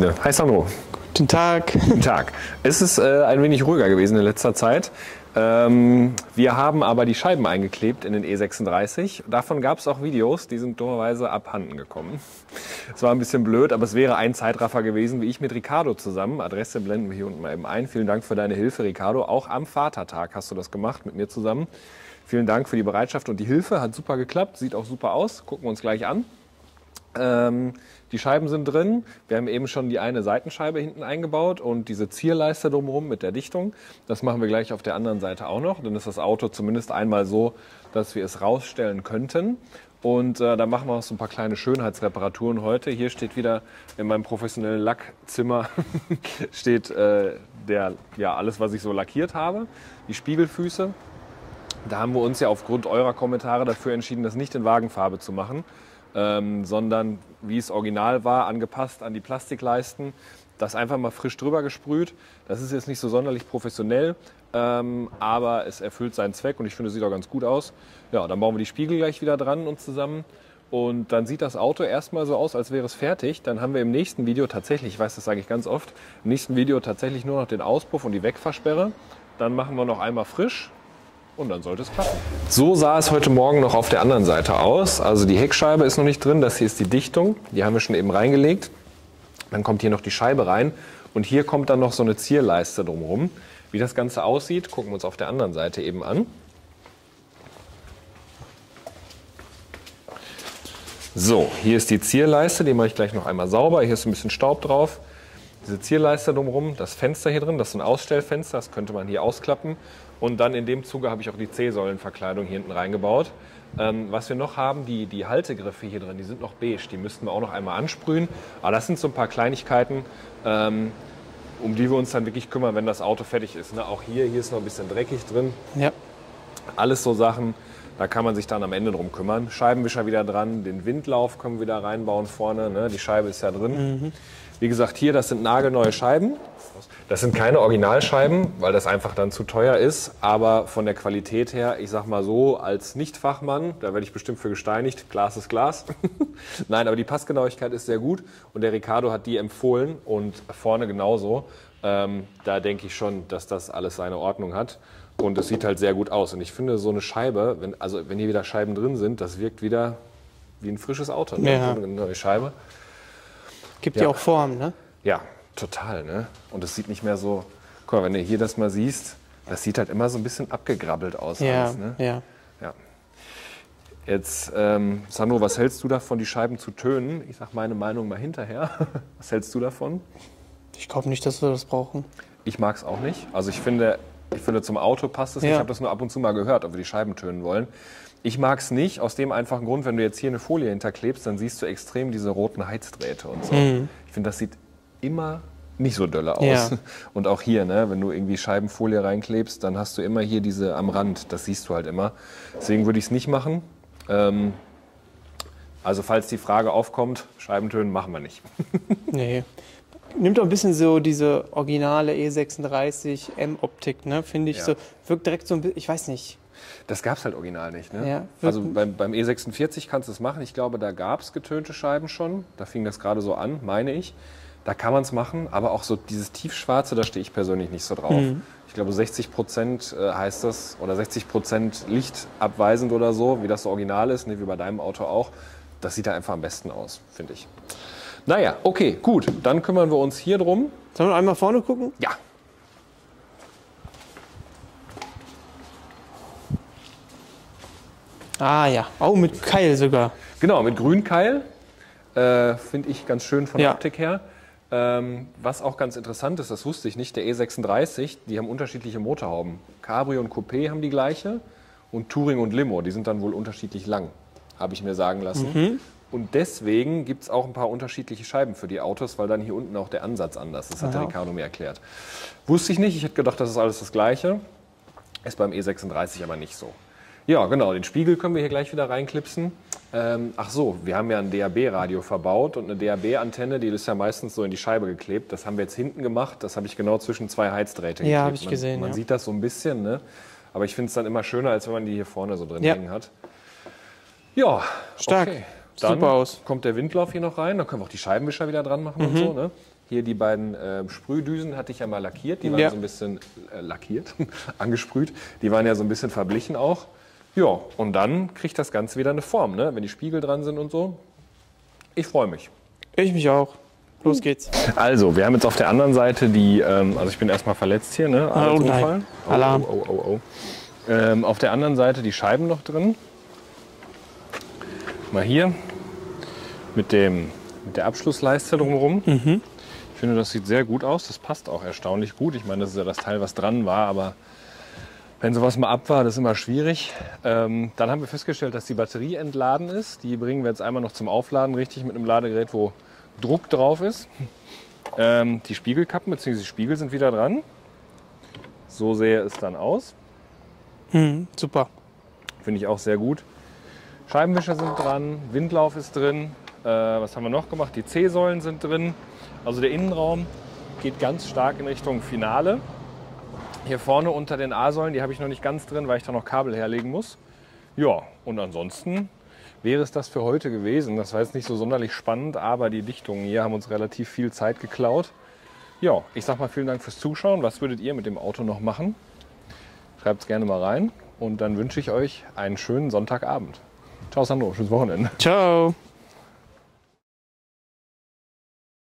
Freunde, hi Sandro. Guten Tag. Guten Tag. Es ist ein wenig ruhiger gewesen in letzter Zeit. Wir haben aber die Scheiben eingeklebt in den E36. Davon gab es auch Videos, die sind dummerweise abhanden gekommen. Es war ein bisschen blöd, aber es wäre ein Zeitraffer gewesen, wie ich mit Ricardo zusammen. Adresse blenden wir hier unten mal eben ein. Vielen Dank für deine Hilfe, Ricardo. Auch am Vatertag hast du das gemacht mit mir zusammen. Vielen Dank für die Bereitschaft und die Hilfe. Hat super geklappt, sieht auch super aus. Gucken wir uns gleich an. Die Scheiben sind drin. Wir haben eben schon die eine Seitenscheibe hinten eingebaut und diese Zierleiste drumherum mit der Dichtung. Das machen wir gleich auf der anderen Seite auch noch. Dann ist das Auto zumindest einmal so, dass wir es rausstellen könnten. Und da machen wir auch so ein paar kleine Schönheitsreparaturen heute. Hier steht wieder in meinem professionellen Lackzimmer steht alles, was ich so lackiert habe. Die Spiegelfüße. Da haben wir uns ja aufgrund eurer Kommentare dafür entschieden, das nicht in Wagenfarbe zu machen. Sondern wie es original war, angepasst an die Plastikleisten, das einfach mal frisch drüber gesprüht. Das ist jetzt nicht so sonderlich professionell, aber es erfüllt seinen Zweck und ich finde, es sieht auch ganz gut aus. Ja, dann bauen wir die Spiegel gleich wieder dran und zusammen und dann sieht das Auto erstmal so aus, als wäre es fertig. Dann haben wir im nächsten Video tatsächlich, ich weiß, das sage ich ganz oft, im nächsten Video tatsächlich nur noch den Auspuff und die Wegfahrsperre. Dann machen wir noch einmal frisch. Und dann sollte es klappen. So sah es heute Morgen noch auf der anderen Seite aus. Also die Heckscheibe ist noch nicht drin, das hier ist die Dichtung. Die haben wir schon eben reingelegt. Dann kommt hier noch die Scheibe rein und hier kommt dann noch so eine Zierleiste drumherum. Wie das Ganze aussieht, gucken wir uns auf der anderen Seite eben an. So, hier ist die Zierleiste, die mache ich gleich noch einmal sauber. Hier ist ein bisschen Staub drauf. Diese Zierleiste drumherum, das Fenster hier drin, das ist ein Ausstellfenster, das könnte man hier ausklappen. Und dann in dem Zuge habe ich auch die C-Säulenverkleidung hier hinten reingebaut. Was wir noch haben, die Haltegriffe hier drin, die sind noch beige, die müssten wir auch noch einmal ansprühen. Aber das sind so ein paar Kleinigkeiten, um die wir uns dann wirklich kümmern, wenn das Auto fertig ist. Ne? Auch hier ist noch ein bisschen dreckig drin. Ja. Alles so Sachen, da kann man sich dann am Ende drum kümmern. Scheibenwischer wieder dran, den Windlauf können wir wieder reinbauen vorne, ne? Die Scheibe ist ja drin. Mhm. Wie gesagt, hier, das sind nagelneue Scheiben. Das sind keine Originalscheiben, weil das einfach dann zu teuer ist. Aber von der Qualität her, ich sag mal so, als Nicht-Fachmann, da werde ich bestimmt für gesteinigt, Glas ist Glas. Nein, aber die Passgenauigkeit ist sehr gut. Und der Ricardo hat die empfohlen und vorne genauso. Da denke ich schon, dass das alles seine Ordnung hat. Und es sieht halt sehr gut aus. Und ich finde, so eine Scheibe, wenn hier wieder Scheiben drin sind, das wirkt wieder wie ein frisches Auto. Ne? Ja. So eine neue Scheibe. Gibt ja auch Form, ne? Ja, total, ne? Und es sieht nicht mehr so, guck mal, wenn du hier das mal siehst, das sieht halt immer so ein bisschen abgegrabbelt aus. Ja, alles, ne? ja. Jetzt, Sandro, was hältst du davon, die Scheiben zu tönen? Ich sag meine Meinung mal hinterher. Was hältst du davon? Ich glaube nicht, dass wir das brauchen. Ich mag es auch nicht. Also ich finde, zum Auto passt es nicht. Ich habe das nur ab und zu mal gehört, ob wir die Scheiben tönen wollen. Ich mag es nicht, aus dem einfachen Grund, wenn du jetzt hier eine Folie hinterklebst, dann siehst du extrem diese roten Heizdrähte und so. Mhm. Ich finde, das sieht immer nicht so dolle aus. Ja. Und auch hier, ne, wenn du irgendwie Scheibenfolie reinklebst, dann hast du immer hier diese am Rand, das siehst du halt immer. Deswegen würde ich es nicht machen. Also falls die Frage aufkommt, Scheibentönen machen wir nicht. Nee. Nimmt auch ein bisschen so diese originale E36 M-Optik, ne, finde ich. Ja. So, wirkt direkt so ein bisschen, ich weiß nicht. Das gab es halt original nicht. Ne? Ja, also beim E46 kannst du es machen. Ich glaube, da gab es getönte Scheiben schon. Da fing das gerade so an, meine ich. Da kann man es machen, aber auch so dieses Tiefschwarze, da stehe ich persönlich nicht so drauf. Mhm. Ich glaube 60% heißt das, oder 60% lichtabweisend oder so, wie das so original ist, ne, wie bei deinem Auto auch. Das sieht da einfach am besten aus, finde ich. Naja, okay, gut. Dann kümmern wir uns hier drum. Sollen wir einmal vorne gucken? Ja. Ah ja, oh, mit Keil sogar. Genau, mit Grünkeil. Finde ich ganz schön von der Optik her. Was auch ganz interessant ist, das wusste ich nicht, der E36, die haben unterschiedliche Motorhauben. Cabrio und Coupé haben die gleiche und Touring und Limo, die sind dann wohl unterschiedlich lang, habe ich mir sagen lassen. Mhm. Und deswegen gibt es auch ein paar unterschiedliche Scheiben für die Autos, weil dann hier unten auch der Ansatz anders ist, hat der Ricardo mir erklärt. Wusste ich nicht, ich hätte gedacht, das ist alles das Gleiche. Ist beim E36 aber nicht so. Ja, genau, den Spiegel können wir hier gleich wieder reinklipsen. Ach so, wir haben ja ein DAB-Radio verbaut und eine DAB-Antenne, die ist ja meistens so in die Scheibe geklebt. Das haben wir jetzt hinten gemacht, das habe ich genau zwischen zwei Heizdrähte geklebt. Ja, habe ich gesehen. Man sieht das so ein bisschen, ne? Aber ich finde es dann immer schöner, als wenn man die hier vorne so drin hängen hat. Ja, stark. Okay. Dann super aus. Kommt der Windlauf hier noch rein, dann können wir auch die Scheibenwischer wieder dran machen und so, ne? Hier die beiden Sprühdüsen hatte ich ja mal lackiert. Die waren so ein bisschen lackiert, angesprüht. Die waren ja so ein bisschen verblichen auch. Ja, und dann kriegt das Ganze wieder eine Form, ne? Wenn die Spiegel dran sind und so. Ich freue mich. Ich mich auch. Los geht's. Also, wir haben jetzt auf der anderen Seite die, also ich bin erstmal verletzt hier, ne? Oh nein. Alarm. Auf der anderen Seite die Scheiben noch drin. Mal hier mit der Abschlussleiste drumherum. Ich finde, das sieht sehr gut aus. Das passt auch erstaunlich gut. Ich meine, das ist ja das Teil, was dran war, aber wenn sowas mal ab war, das ist immer schwierig. Dann haben wir festgestellt, dass die Batterie entladen ist. Die bringen wir jetzt einmal noch zum Aufladen richtig mit einem Ladegerät, wo Druck drauf ist. Die Spiegelkappen bzw. die Spiegel sind wieder dran. So sähe es dann aus. Super. Finde ich auch sehr gut. Scheibenwischer sind dran, Windlauf ist drin. Was haben wir noch gemacht? Die C-Säulen sind drin. Also der Innenraum geht ganz stark in Richtung Finale. Hier vorne unter den A-Säulen, die habe ich noch nicht ganz drin, weil ich da noch Kabel herlegen muss. Ja, und ansonsten wäre es das für heute gewesen. Das war jetzt nicht so sonderlich spannend, aber die Dichtungen hier haben uns relativ viel Zeit geklaut. Ja, ich sag mal vielen Dank fürs Zuschauen. Was würdet ihr mit dem Auto noch machen? Schreibt es gerne mal rein und dann wünsche ich euch einen schönen Sonntagabend. Ciao Sandro, schönes Wochenende. Ciao.